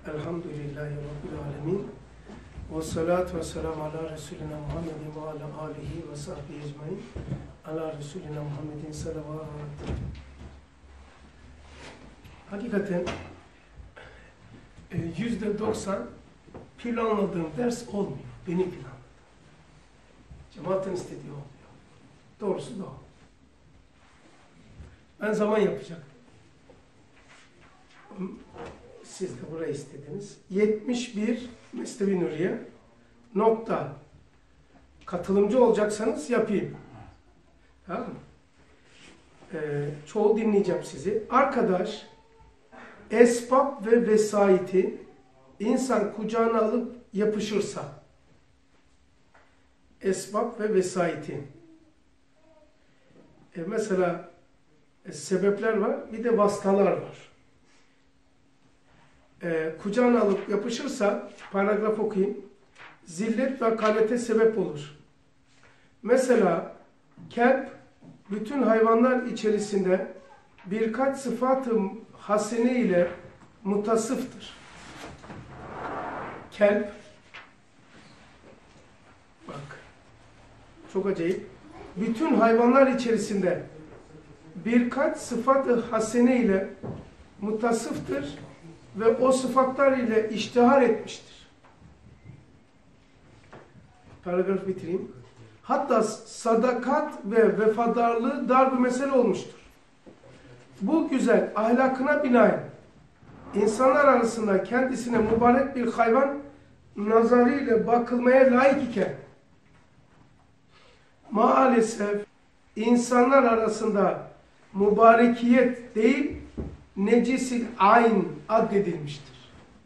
Elhamdülillahi Rabbil alemin. Ve salatu ve selamu ala Resulina Muhammedin ve ala alihi ve sahbihi ecmain. Ala Resulina Muhammedin salavat. Hakikaten %90 planladığım ders olmuyor. Benim planladığım. Cemaatin istediği olmuyor. Doğrusu da o. Ben zaman yapacaktım. Siz de burayı istediniz. 71 Mesnevi Nuriye nokta. Katılımcı olacaksanız yapayım. Tamam mı? Çoğu dinleyeceğim sizi. Arkadaş, esbab ve vesayeti insan kucağına alıp yapışırsa, esbab ve vesayeti. Mesela sebepler var, bir de vasıtalar var. Kucağına alıp yapışırsa, paragraf okuyayım, zillet ve hakarete sebep olur. Mesela kelp, bütün hayvanlar içerisinde birkaç sıfat-ı hasene ile mutasıftır. Kelp, bak, çok acayip, bütün hayvanlar içerisinde birkaç sıfat-ı hasene ile mutasıftır ve o sıfatlar ile iştihar etmiştir. Paragraf bitireyim. Hatta sadakat ve vefadarlığı dar bir mesele olmuştur. Bu güzel ahlakına binaen insanlar arasında kendisine mübarek bir hayvan nazarıyla bakılmaya layık iken maalesef insanlar arasında mübarekiyet değil necisil ayn addedilmiştir.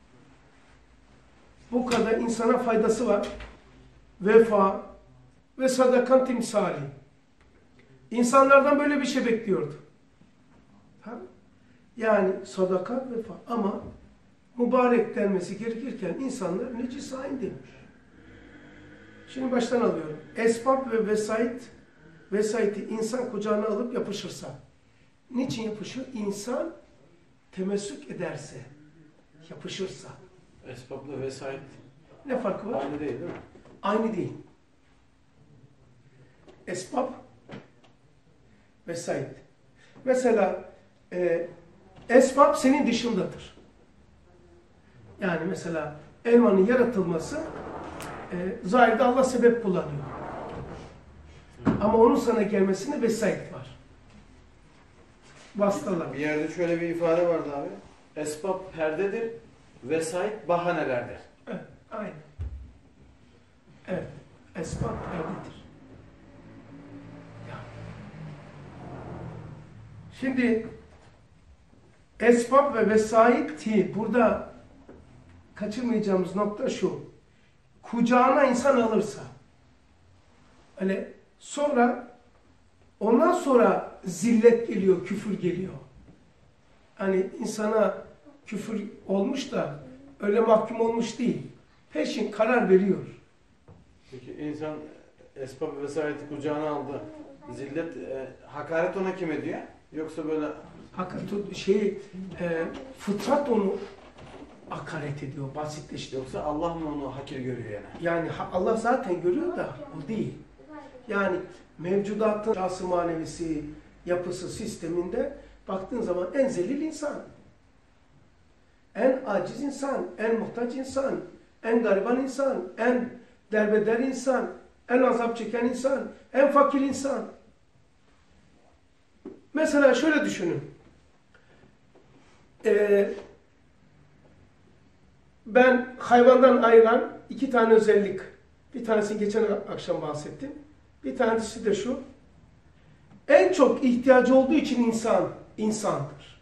Bu kadar insana faydası var. Vefa ve sadakan timsali. İnsanlardan böyle bir şey bekliyordu. Ha? Yani sadakat, vefa ama mübarek denmesi gerekirken insanlar necis ayn demiş. Şimdi baştan alıyorum. Esbab ve vesayeti insan kucağına alıp yapışırsa. Niçin yapışır? İnsan temessük ederse, yapışırsa. Esbabla vesayet. Ne farkı var? Aynı değil mi? Aynı değil. Esbab, vesayet. Mesela esbab senin dışındadır. Yani mesela elmanın yaratılması zahirde Allah sebep kullanıyor. Ama onun sana gelmesine vesayet var. Vasıtalar. Bir yerde şöyle bir ifade vardı abi. Esbab perdedir, vesayet bahanelerdir. Evet, aynen. Evet, esbab perdedir. Şimdi esbab ve vesayeti burada kaçırmayacağımız nokta şu. Kucağına insan alırsa öyle ondan sonra zillet geliyor, küfür geliyor. Hani insana küfür olmuş da öyle mahkum olmuş değil. Peşin karar veriyor. Peki insan esbab ve vesayeti kucağına aldı. Zillet, hakaret ona kim ediyor? Yoksa böyle fıtrat onu hakaret ediyor, basitleştiriyor. Yoksa Allah mı onu hakir görüyor yani? Yani Allah zaten görüyor da o değil. Yani mevcudatın şahsı manevisi, yapısı, sisteminde baktığın zaman en zelil insan, en aciz insan, en muhtaç insan, en gariban insan, en derbeder insan, en azap çeken insan, en fakir insan. Mesela şöyle düşünün. Ben hayvandan ayıran iki tane özellik. Bir tanesini geçen akşam bahsettim. Bir tanesi de şu. En çok ihtiyacı olduğu için insandır.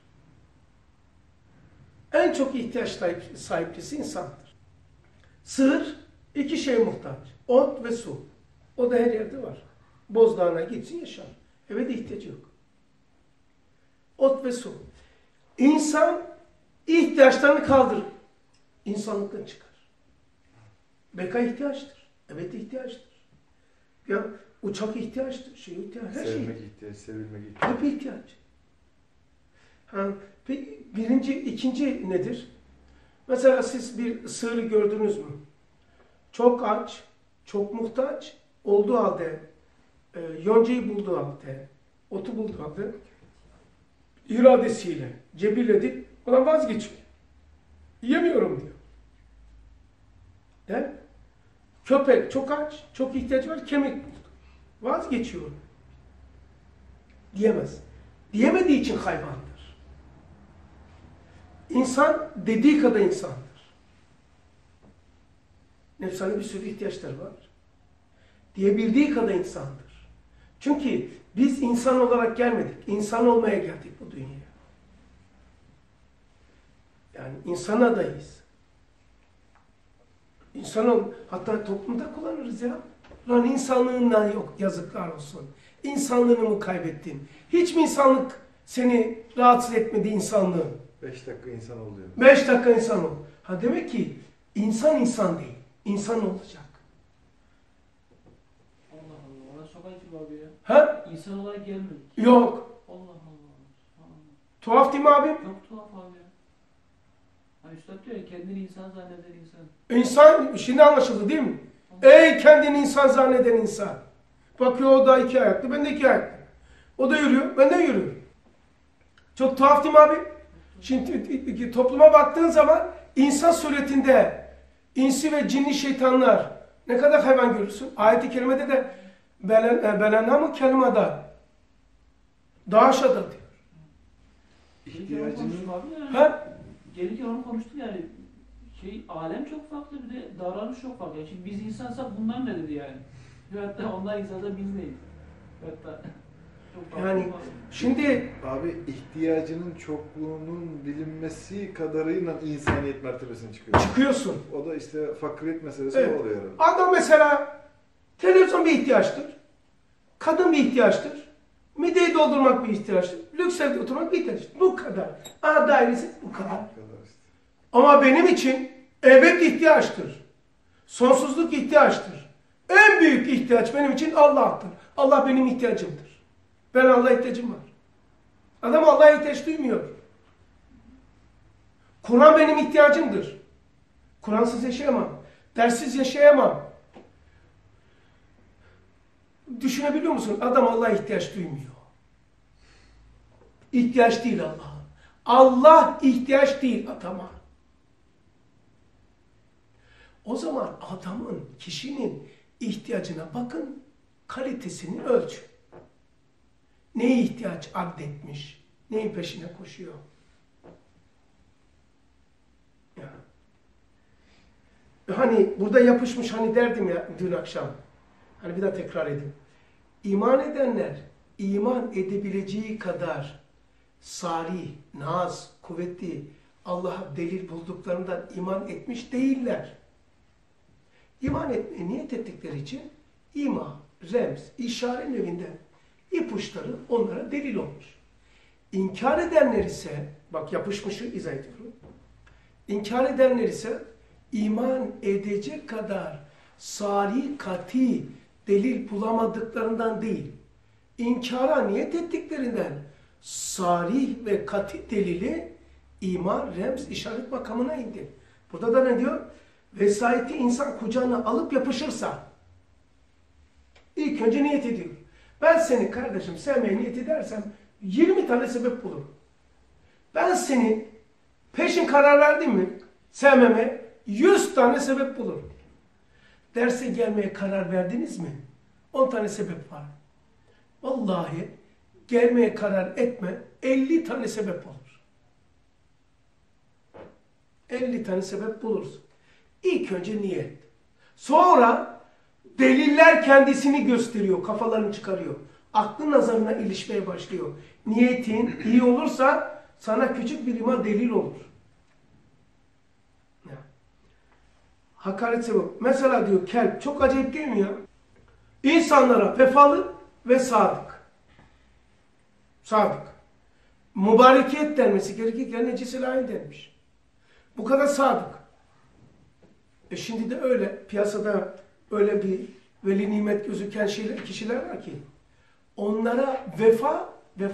En çok ihtiyaç sahiplisi insandır. Sığır iki şeye muhtaç. Ot ve su. O da her yerde var. Bozdağına gitsin yaşar. Eve de ihtiyacı yok. Ot ve su. İnsan ihtiyaçlarını kaldırır. İnsanlıktan çıkar. Beka ihtiyaçtır. Evet ihtiyaçtır. Ya uçak ihtiyaçtır. Her şey. Sevmek ihtiyaç, sevilmek ihtiyaç. Hep ihtiyaç. İkinci nedir? Mesela siz bir sığırı gördünüz mü? Çok aç, çok muhtaç olduğu halde, yoncayı bulduğu halde, otu bulduğu halde iradesiyle, cebirle değil, ona vazgeçiyor. Yiyemiyorum diyor. Değil mi? Köpek çok aç, çok ihtiyacı var, kemik buldu. Vazgeçiyor. Diyemez. Diyemediği için hayvandır. İnsan dediği kadar insandır. Nefsani bir sürü ihtiyaçları var. Diyebildiği kadar insandır. Çünkü biz insan olarak gelmedik. İnsan olmaya geldik bu dünyaya. Yani insan adayız. İnsan ol, hatta toplumda kullanırız ya. Lan insanlığından yok, yazıklar olsun. İnsanlığını mı kaybettin? Hiç mi insanlık seni rahatsız etmedi insanlığı? 5 dakika insan oluyor. 5 dakika insan ol. Ha demek ki insan insan değil. İnsan olacak. Allah Allah. Orası çok acı abi ya. Ha? İnsan olarak gelmedik. Yok. Allah Allah. Tuhaf değil mi abim? Çok tuhaf abi ya. Hani üstad diyor ya, kendini insan zanneden insan. İnsan, şimdi anlaşıldı değil mi? Ey kendini insan zanneden insan. Bakıyor o da 2 ayaklı, ben de 2 ayaklı. O da yürüyor, ben de yürüyorum. Çok tuhaf değil mi abi? Şimdi topluma baktığın zaman insan suretinde insi ve cinli şeytanlar ne kadar hayvan görürsün? Ayet-i kerimede de belenamı kelimada daha aşağıda diyor. İhtiyacının Ha? Gelirken onu konuştuk yani. Alem çok farklı, bir de davranış çok farklı. Yani şimdi biz insansak bunlar ne dedi yani? Hatta onlar insansa biz neyiz? Hatta çok farklı. Yani şimdi abi ihtiyacının çokluğunun bilinmesi kadarıyla insaniyet mertebesine çıkıyor. çıkıyorsun. O da işte fakiriyet meselesi Evet. oluyor herhalde. Adam mesela televizyon bir ihtiyaçtır. Kadın bir ihtiyaçtır. Mideyi doldurmak bir ihtiyaçtır. Lüks evde oturmak bir ihtiyaçtır. Bu kadar. A dairesi bu kadar. Bu kadar işte. Ama benim için ebed ihtiyaçtır. Sonsuzluk ihtiyaçtır. En büyük ihtiyaç benim için Allah'tır. Allah benim ihtiyacımdır. Ben Allah'a ihtiyacım var. Adam Allah'a ihtiyaç duymuyor. Kur'an benim ihtiyacımdır. Kur'ansız yaşayamam. Derssiz yaşayamam. Düşünebiliyor musun? Adam Allah'a ihtiyaç duymuyor. İhtiyaç değil Allah'a. Allah ihtiyaç değil adama. O zaman adamın, kişinin ihtiyacına bakın, kalitesini ölçün. Neye ihtiyaç addetmiş, neyin peşine koşuyor? Ya. Hani burada yapışmış, hani derdim ya dün akşam, hani bir daha tekrar edeyim. İman edenler, iman edebileceği kadar salih, naz, kuvvetli, Allah'a delil bulduklarından iman etmiş değiller. İman etmeye niyet ettikleri için ima, remz, işaret nevinden ipuçları onlara delil olmuş. İnkar edenler ise, bak yapışmışı izah ediyorum. İnkar edenler ise iman edecek kadar salih, kati delil bulamadıklarından değil, inkara niyet ettiklerinden salih ve kati delili iman, remz, işaret makamına indi. Burada da ne diyor? Vesayeti insan kucağına alıp yapışırsa ilk önce niyet ediyor. Ben seni kardeşim sevmeye niyet edersem 20 tane sebep bulurum. Ben seni peşin karar verdim mi sevmeme 100 tane sebep bulurum. Derse gelmeye karar verdiniz mi? 10 tane sebep var. Vallahi gelmeye karar etme 50 tane sebep olur. 50 tane sebep buluruz. İlk önce niyet. Sonra deliller kendisini gösteriyor, kafalarını çıkarıyor. Aklı nazarına ilişmeye başlıyor. Niyetin iyi olursa sana küçük bir iman delil olur. Ya. Hakaret sebebi. Mesela diyor kelp, çok acayip değil mi ya? İnsanlara vefalı ve sadık. Sadık. Mübarekiyet denmesi gerekirken necisi lain denmiş. Bu kadar sadık. Şimdi de öyle piyasada öyle bir veli nimet gözüken kişiler var ki onlara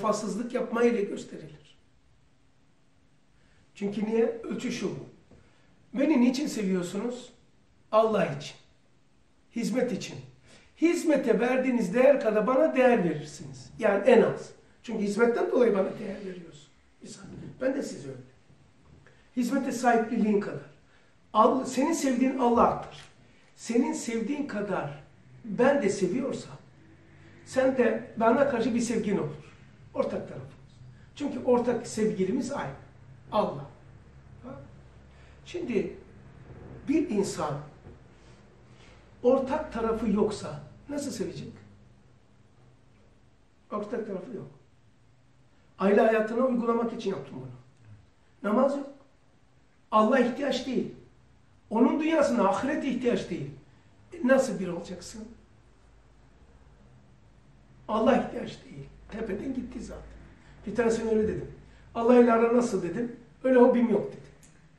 vefasızlık yapmayla gösterilir. Çünkü niye? Ölçü şu. Beni niçin seviyorsunuz? Allah için. Hizmet için. Hizmete verdiğiniz değer kadar bana değer verirsiniz. Yani en az. Çünkü hizmetten dolayı bana değer veriyorsun. Ben de size öyle. Hizmete sahipliliğin kadar. Senin sevdiğin Allah'tır. Senin sevdiğin kadar ben de seviyorsam sen de bana karşı bir sevgin olur. Ortak tarafımız. Çünkü ortak sevgilimiz aynı. Allah. Şimdi bir insan ortak tarafı yoksa nasıl sevecek? Ortak tarafı yok. Aile hayatına uygulamak için yaptım bunu. Namaz yok. Allah ihtiyaç değil. Onun dünyasına ahiret ihtiyaç değil. Nasıl bir olacaksın? Allah ihtiyaç değil. Tepeden gitti zaten. Bir tanesine öyle dedim. Allah ile ara nasıl dedim. Öyle hobim yok dedi.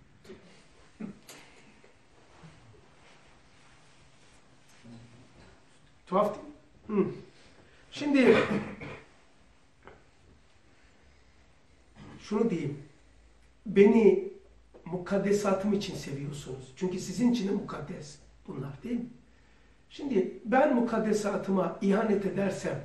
Tuhaf değil mi? Şimdi şunu diyeyim. Beni mukaddesatım için seviyorsunuz. Çünkü sizin için de mukaddes bunlar değil mi? Şimdi ben mukaddesatıma ihanet edersem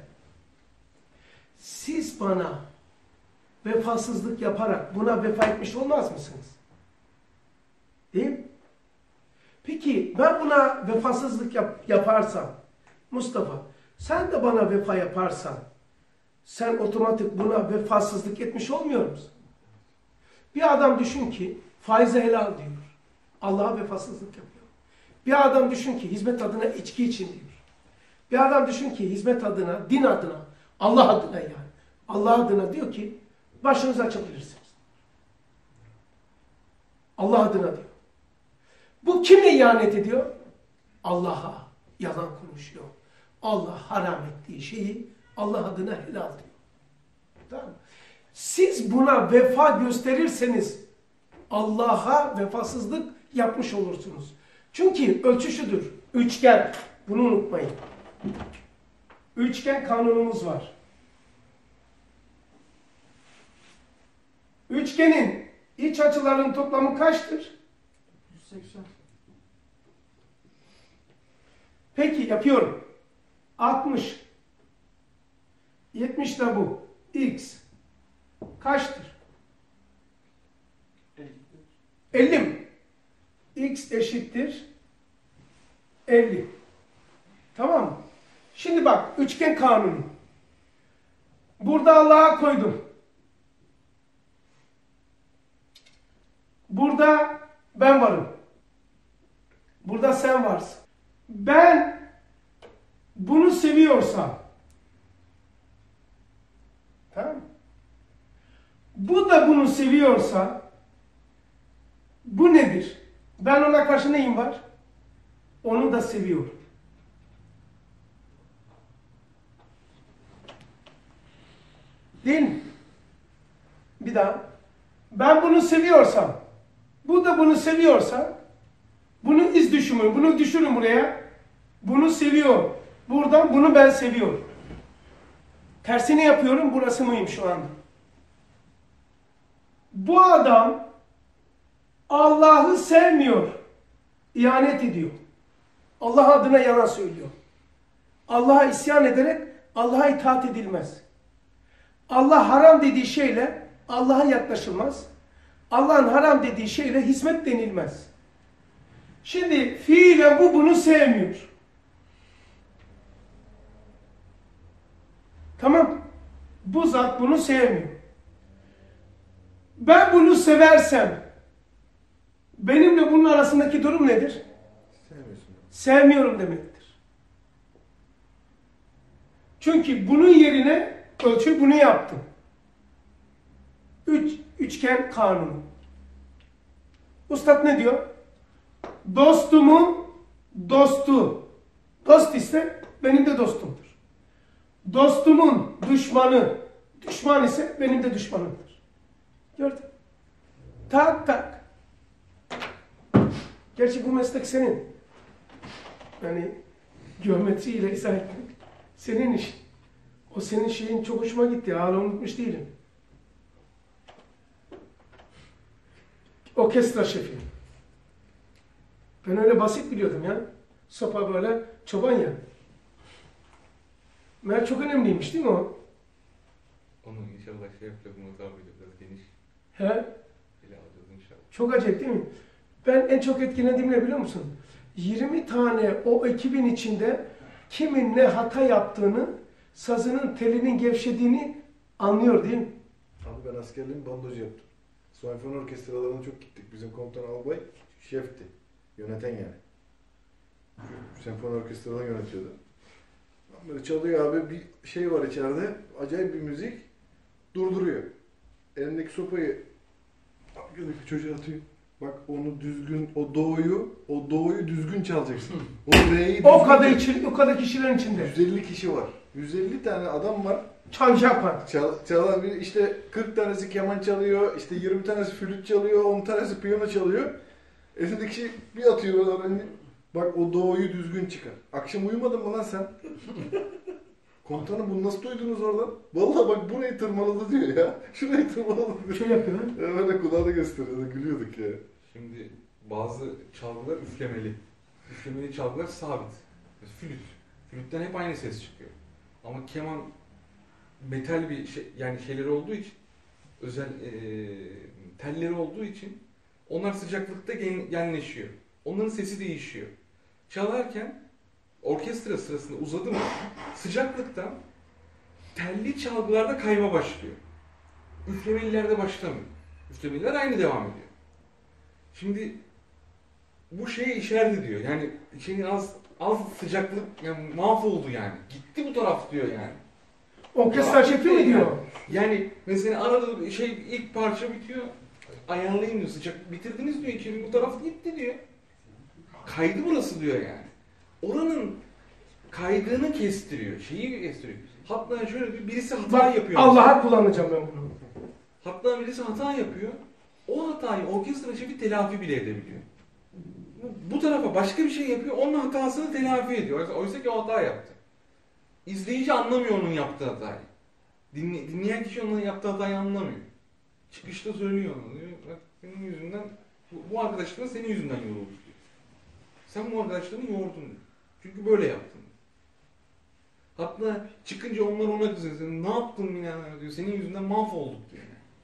siz bana vefasızlık yaparak buna vefa etmiş olmaz mısınız? Değil mi? Peki ben buna vefasızlık yaparsam Mustafa sen de bana vefa yaparsan sen otomatik buna vefasızlık etmiş olmuyor musun? Bir adam düşün ki faize helal diyor. Allah'a vefasızlık yapıyor. Bir adam düşün ki hizmet adına içki için diyor. Bir adam düşün ki hizmet adına, din adına, Allah adına yani. Allah adına diyor ki başınızı açabilirsiniz. Allah adına diyor. Bu kime ihanet ediyor? Allah'a yalan konuşuyor. Allah haram ettiği şeyi Allah adına helal diyor. Tamam mı? Siz buna vefa gösterirseniz Allah'a vefasızlık yapmış olursunuz. Çünkü ölçü şudur. Üçgen. Bunu unutmayın. Üçgen kanunumuz var. Üçgenin iç açılarının toplamı kaçtır? 180. Peki yapıyorum. 60. 70 de bu. X. Kaçtır? 50 mi? X eşittir 50. Tamam mı? Şimdi bak üçgen kanunu. Burada Allah'a koydum. Burada ben varım. Burada sen varsın. Ben bunu seviyorsam tamam mı? Bu da bunu seviyorsa bu nedir? Ben ona karşı neyim var? Onu da seviyorum. Değil mi? Bir daha. Ben bunu seviyorsam, bu da bunu seviyorsa, bunu iz düşümü, bunu düşürün buraya. Bunu seviyor. Buradan bunu ben seviyorum. Tersini yapıyorum, burası mıyım şu anda? Bu adam Allah'ı sevmiyor. İhanet ediyor. Allah adına yalan söylüyor. Allah'a isyan ederek Allah'a itaat edilmez. Allah haram dediği şeyle Allah'a yaklaşılmaz. Allah'ın haram dediği şeyle hizmet denilmez. Şimdi fiilen bu bunu sevmiyor. Tamam. Bu zat bunu sevmiyor. Ben bunu seversem benimle bunun arasındaki durum nedir? Sevmiyorum demektir. Çünkü bunun yerine ölçü bunu yaptım. Üçgen kanunu. Ustad ne diyor? Dostumun dostu. Dost ise benim de dostumdur. Dostumun düşmanı. Düşman ise benim de düşmanımdır. Gördün? Tak tak. Gerçi bu meslek senin. Yani geometriyle izah etmek senin işin. O senin şeyin çok hoşuma gitti. Hala unutmuş değilim. Orkestra şefi. Ben öyle basit biliyordum ya. Sopa böyle çoban ya. Meğer çok önemliymiş değil mi o? Onu inşallah şey yapacağız, Murat abiyle biraz geniş He? ele alacağız inşallah. Çok acayip değil mi? Ben en çok etkilendiğim ne biliyor musun? 20 tane o ekibin içinde kimin ne hata yaptığını, sazının telinin gevşediğini anlıyor değil mi? Abi ben askerliğimi bandocu yaptım. Senfoni orkestralarına çok gittik. Bizim komutan albay şefti. Yöneten yani. Senfoni orkestralarını yönetiyordu. Böyle çalıyor abi, bir şey var içeride. Acayip bir müzik. Durduruyor. Elindeki sopayı arkadaki çocuğa atıyor. Bak onu düzgün, o doğuyu düzgün çalacaksın. O re'yi O kadar kişilerin içinde. 150 kişi var. 150 tane adam var. Çan. Çalan bir işte 40 tanesi keman çalıyor, işte 20 tanesi flüt çalıyor, 10 tanesi piyano çalıyor. Elindeki bir atıyor hani, bak o doğuyu düzgün çıkar. Akşam uyumadın mı lan sen? Komutanım bunu nasıl duydunuz oradan? Vallahi bak burayı tırmaladı diyor ya. Şurayı tırmaladı diyor. Şöyle yapıyor. Böyle kulağına gösteriyordu, gülüyorduk ya. Şimdi bazı çalgılar üflemeli. Üflemeli çalgılar sabit. Mesela flüt. Flütten hep aynı ses çıkıyor. Ama keman metal bir şey, yani şeyleri olduğu için, özel telleri olduğu için onlar sıcaklıkta genleşiyor. Onların sesi değişiyor. Çalarken orkestra sırasında uzadı mı sıcaklıktan telli çalgılarda kayma başlıyor. Üflemelilerde başlamıyor. Üflemeliler aynı devam ediyor. Şimdi bu şeye işaret ediyor. Yani şeyin az sıcaklık yani mahvoldu yani. Gitti bu taraf diyor yani. Orkestra şefi mi diyor? Yani mesela arada ilk parça bitiyor. Ayarlayın diyor, sıcak bitirdiniz diyor, içeri bu taraf gitti diyor. Kaydı burası diyor yani. Oranın kaydığını kestiriyor, şeyi kestiriyor. Hatta şöyle diyor, birisi hata Bak, yapıyor. Allah'a kullanacağım ben bunu. Hatta birisi hata yapıyor. O hatayı orkestra şefi telafi bile edebiliyor. Bu tarafa başka bir şey yapıyor, onun hatasını telafi ediyor. Oysa ki o hata yaptı. İzleyici anlamıyor onun yaptığı hatayı. Dinleyen kişi onun yaptığı hatayı anlamıyor. Çıkışta söylüyor onu diyor. Bak senin yüzünden, bu arkadaşların senin yüzünden yorulmuş diyor. Sen bu arkadaşlarını yordun diyor. Çünkü böyle yaptın. Hatta çıkınca onlar ona kızıyor. Ne yaptın yine diyor. Senin yüzünden mahvolduk diyor.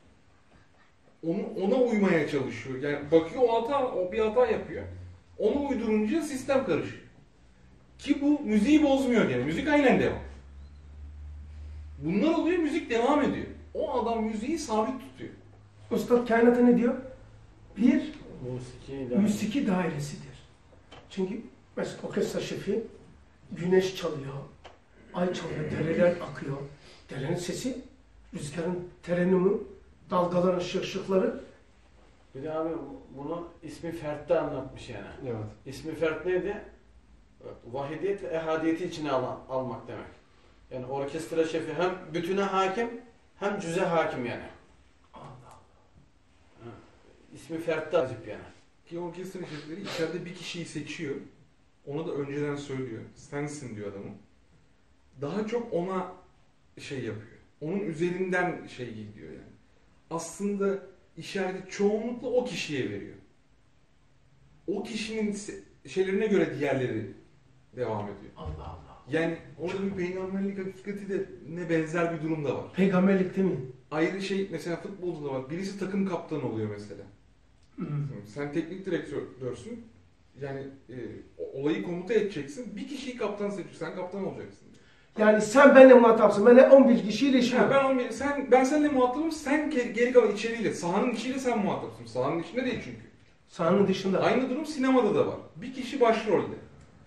Ona uymaya çalışıyor. Yani bakıyor o bir hata yapıyor. Onu uydurunca sistem karışıyor. Ki bu müziği bozmuyor gene. Müzik aynen devam. Bunlar oluyor, müzik devam ediyor. O adam müziği sabit tutuyor. Üstad kainata ne diyor? Bir Musiki dairesidir. Çünkü mesela orkestra şefi güneş çalıyor, ay çalıyor, dereler akıyor. Derenin sesi, rüzgarın terenimi, dalgaların ışıkları. Bir de abi bunu ismi Fert'te anlatmış yani. Evet. İsmi Fert neydi? Vahidiyet ve ehadiyeti içine almak demek. Yani orkestra şefi hem bütüne hakim hem cüze hakim yani. Allah Allah. İsmi Fert'te acip yani. Ki orkestra şefleri içeride bir kişiyi seçiyor. Ona da önceden söylüyor. Sensin diyor adamın. Daha çok ona şey yapıyor. Onun üzerinden şey gidiyor yani. Aslında işareti çoğunlukla o kişiye veriyor. O kişinin şeylerine göre diğerleri devam ediyor. Allah Allah. Yani orada bir peygamberlik hakikati de ne benzer bir durum da var. Peygamberlik değil mi? Ayrı şey mesela futbolda da var. Birisi takım kaptanı oluyor mesela. Sen teknik direktörsün. Yani olayı komuta edeceksin. Bir kişiyi kaptan seçiyorsun. Sen kaptan olacaksın. Yani sen benimle muhatapsın. Ben 11 kişiyle işim. Ben seninle muhatabım. Sen geri kalan içeriyle, sahanın içiyle sen muhatapsın. Sahanın içinde değil çünkü. Sahanın dışında. Aynı durum sinemada da var. Bir kişi başrolde.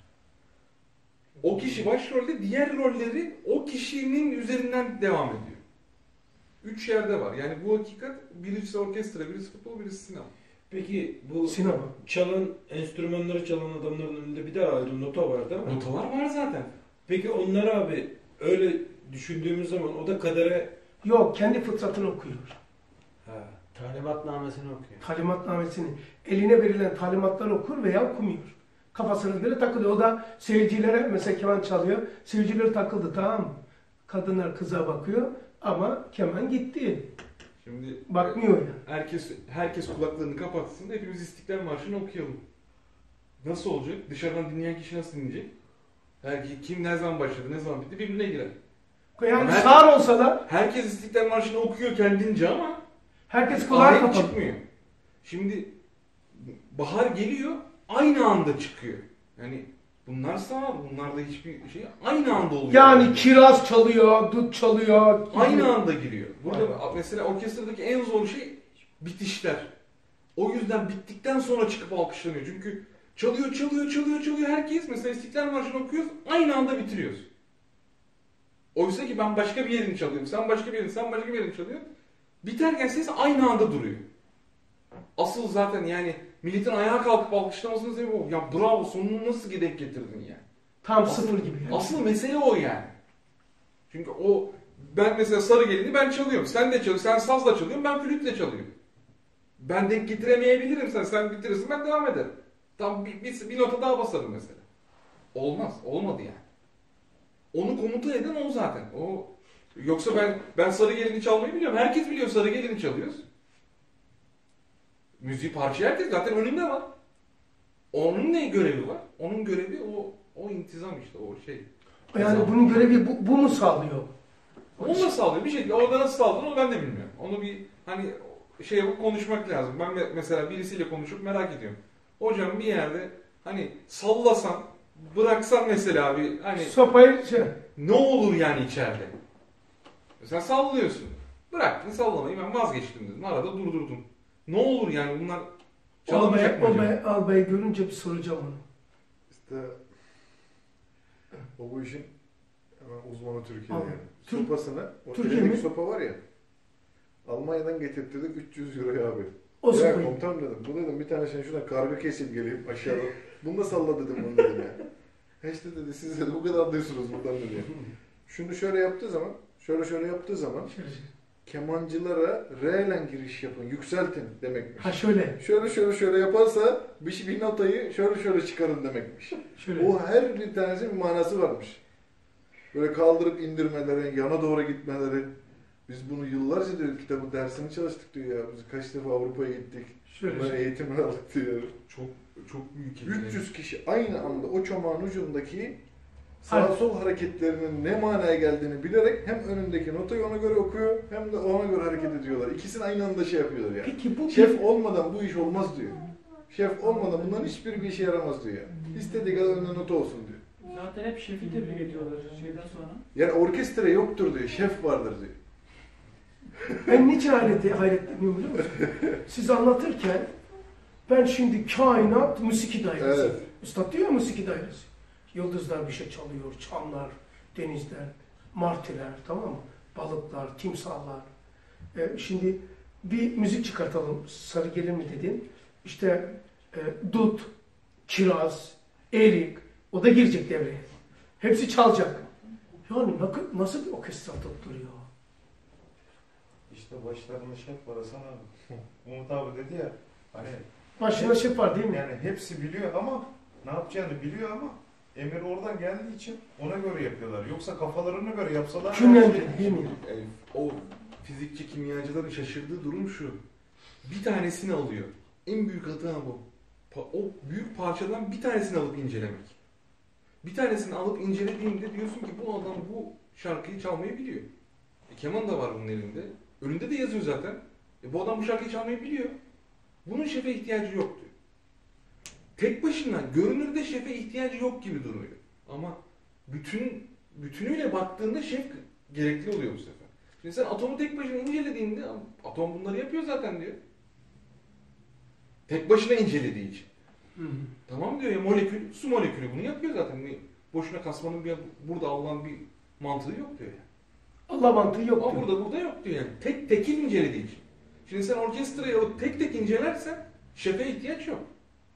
O kişi başrolde, diğer rolleri o kişinin üzerinden devam ediyor. 3 yerde var. Yani bu hakikat, birisi orkestra, birisi futbol, birisi sinema. Peki bu Sinema. enstrümanları çalan adamların önünde bir daha ayrı nota var değil mi? Notalar var zaten. Peki onlar abi öyle düşündüğümüz zaman o da kadere... Yok, kendi fıtratını okuyor. Ha. Talimatnamesini okuyor. Talimatnamesini. Eline verilen talimatları okur veya okumuyor. Kafasına göre takılıyor. O da seyircilere, mesela keman çalıyor. Seyirciler takıldı, tamam mı? Kadınlar kıza bakıyor ama keman gitti. Şimdi Bakmıyor yani. herkes kulaklarını kapatsın da hepimiz İstiklal Marşı'nı okuyalım. Nasıl olacak? Dışarıdan dinleyen kişi nasıl dinleyecek? Kim ne zaman başladı, ne zaman bitti birbirine girer. Yani Herkes- sağır olsalar Herkes İstiklal Marşı'nı okuyor kendince ama herkes kulağı ahenk kapalı. çıkmıyor. Şimdi bahar geliyor, aynı anda çıkıyor. Yani bunlar sağır, bunlarda hiçbir şey aynı anda oluyor. Yani kiraz çalıyor, dut çalıyor. Aynı anda giriyor. Burada mesela orkestradaki en zor şey bitişler. O yüzden bittikten sonra çıkıp alkışlanıyor. Çünkü çalıyor herkes. Mesela İstiklal Marşı'nı okuyoruz, aynı anda bitiriyoruz. Oysa ki ben başka bir yerini çalıyorum, sen başka bir yerini çalıyorsun. Biterken ses aynı anda duruyor. Asıl zaten yani milletin ayağa kalkıp alkışlamasının sebebi o. Ya bravo, sonunu nasıl denk getirdin yani. Tam Asıl- sıfır gibi. Yani. Asıl mesele o yani. Çünkü ben mesela Sarı Gelin'i ben çalıyorum. Sen de çalıyorsun. Sen sazla çalıyorsun. Ben flütle çalıyorum. Ben denk getiremeyebilirim sen bitirirsin, ben devam ederim. Tam bir nota daha basarım mesela. Olmaz. Olmadı yani. Onu komuta eden o zaten. Yoksa ben Sarı Gelin'i çalmayı biliyorum. Herkes biliyor Sarı Gelin'i çalıyoruz. Müziği parça herkes zaten önünde var. Onun ne görevi var? Onun görevi o intizam işte, o şey. Yani bunun görevi bu mu sağlıyor? Onu nasıl sağlıyor? Bir şekilde orada nasıl sağladığını ben de bilmiyorum. Onu bir hani şey yapıp konuşmak lazım. Ben mesela birisiyle konuşup merak ediyorum. Hocam bir yerde hani sallasan, bıraksan mesela bir hani Sopayı ne olur yani içeride? Sen sallıyorsun. Bıraktın sallamayı, ben vazgeçtim dedim. Arada durdurdum. Ne olur yani bunlar çalamayacak mı acaba? Albay'ı görünce bir soracağım onu. İşte o bu işin hemen uzmanı Türkiye'de Abi, yani. Türk- Sopasını, o Türkiye elindeki mi? sopa var ya, Almanya'dan getirttirdik 300 euroya abi. O Ya sopayı. komutanım dedim, bu dedim bir tane şuradan kargı kesip geleyim aşağıda. Bunu da salla dedim bunu dedim ya. "He işte dedi, siz dedi bu kadar diyorsunuz buradan dedi. Şunu şöyle yaptığı zaman, şöyle yaptığı zaman kemancılara re'len giriş yapın, yükseltin demekmiş. Ha şöyle. Şöyle yaparsa bir notayı şöyle çıkarın demekmiş. Şöyle. O her bir tanesi bir manası varmış. Böyle kaldırıp indirmeleri, yana doğru gitmeleri. Biz bunu yıllarca diyor, kitabı dersini çalıştık diyor ya. Biz kaç defa Avrupa'ya gittik. Şöyle. Bunların eğitimini aldık diyor. Çok büyük yetenek. 300 kişi aynı anda o çomağın ucundaki sağ Hayır. sol hareketlerinin ne manaya geldiğini bilerek hem önündeki notayı ona göre okuyor hem de ona göre hareket ediyorlar. İkisini aynı anda şey yapıyorlar yani. Peki bu Şef olmadan bu iş olmaz diyor. Şef olmadan bunların hiçbiri bir işe yaramaz diyor yani. İstediği kadar önünde nota olsun diyor. Zaten hep şefi tebrik ediyorlar şeyden sonra. Yani orkestra yoktur diyor, şef vardır diyor. Ben niçin hayretleniyorum biliyor musun? Siz anlatırken ben şimdi kainat musiki dairesi. Evet. Üstad diyor ya musiki dairesi. Yıldızlar bir şey çalıyor, çanlar, denizler, martılar, tamam mı? Balıklar, timsahlar. Şimdi bir müzik çıkartalım. Sarı Gelin mi dedin? İşte dut, kiraz, erik, o da girecek devreye. Hepsi çalacak. Yani nasıl bir orkestra tutturuyor? İşte başlarında şef var Hasan abi. Umut abi dedi ya hani Başına şef var değil mi? yani hepsi biliyor ama ne yapacağını biliyor ama emir oradan geldiği için ona göre yapıyorlar. Yoksa kafalarına göre yapsalar Cümle değil mi? Yani o fizikçi kimyacıların şaşırdığı durum şu. Bir tanesini alıyor. En büyük hata bu. O büyük parçadan bir tanesini alıp incelemek. Bir tanesini alıp incelediğinde diyorsun ki bu adam bu şarkıyı çalmayı biliyor. Keman da var bunun elinde. Önünde de yazıyor zaten. Bu adam bu şarkıyı çalmayı biliyor. Bunun şefe ihtiyacı yok diyor. Tek başına görünürde şefe ihtiyacı yok gibi duruyor. Ama bütünüyle baktığında şef gerekli oluyor bu sefer. Şimdi sen atomu tek başına incelediğinde atom bunları yapıyor zaten diyor. Tek başına incelediği için. Tamam diyor ya, molekül, su molekülü bunu yapıyor zaten. Boşuna kasmanın burada alınan bir mantığı yok diyor ya. Allah mantığı yok Ama diyor. burada yok diyor yani. Tekil incelediği için. Şimdi sen orkestrayı alıp tek incelersen şefe ihtiyaç yok.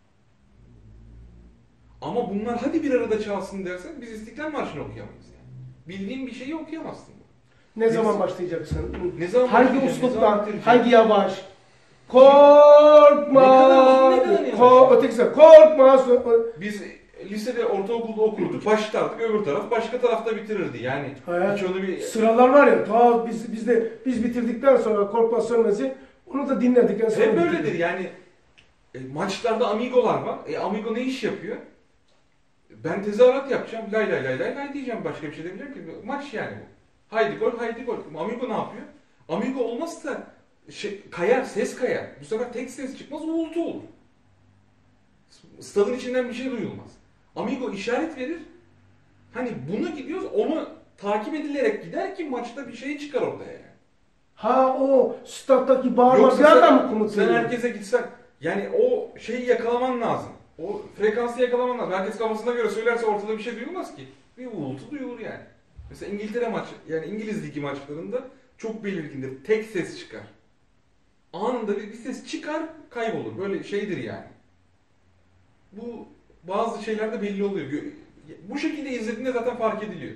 Ama bunlar hadi bir arada çalsın dersen biz İstiklal Marşı'nı okuyamayız yani. Bildiğin bir şeyi okuyamazsın. Ne zaman başlayacaksın? Ne zaman Hangi başlayacaksın, ne zaman uslupla, bitireceksin? hangi yavaş? Korkma! Ne kadar yavaş? Ötekisi korkma! Biz lisede, ortaokulda okurduk, başlardık, öbür taraf başka tarafta bitirirdi yani. Hayır. Hiç onu bir... Sıralar var ya, ta biz bitirdikten sonra Korkma Sönmez'i onu da dinledik. Yani sonra Hep bitirdik. böyledir yani. Maçlarda Amigo'lar var. Amigo ne iş yapıyor? Ben tezahürat yapacağım. Lay lay lay lay lay diyeceğim. Başka bir şey demeyeceğim ki. Maç yani bu. Haydi gol, haydi gol. Amigo ne yapıyor? Amigo olmazsa kayar, ses kayar. Bu sefer tek ses çıkmaz, uğultu olur. Stadın içinden bir şey duyulmaz. Amigo işaret verir. Hani buna gidiyoruz, onu takip edilerek gider ki maçta bir şey çıkar ortaya yani. Ha o stattaki bağırma Yoksa bir adam mı komut sen veriyor? herkese gitsen, yani o şeyi yakalaman lazım. O frekansı yakalaman lazım. Herkes kafasına göre söylerse ortada bir şey duyulmaz ki. Bir uğultu duyulur yani. Mesela İngiltere maçı, yani İngiliz ligi maçlarında çok belirgindir. Tek ses çıkar. Anında bir ses çıkar, kaybolur. Böyle şeydir yani. Bu bazı şeylerde belli oluyor. Bu şekilde izlediğinde zaten fark ediliyor.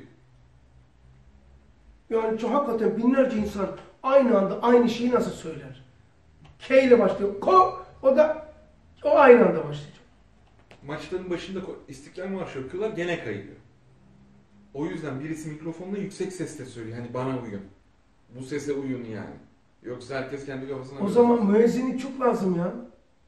Yani hakikaten binlerce insan aynı anda aynı şeyi nasıl söyler? K ile başlıyor. O da aynı anda başlayacak. Maçların başında İstiklal Marşı okuyorlar, gene kayıyor. O yüzden birisi mikrofonla yüksek sesle söylüyor. Hani bana uyun. Bu sese uyun yani. Yoksa herkes kendi kafasına... O zaman müezzinlik çok lazım ya.